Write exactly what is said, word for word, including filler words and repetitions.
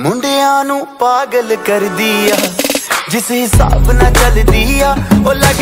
मुंडियां नू पागल कर दिया जिस हिसाब ना चल दिया ओ लग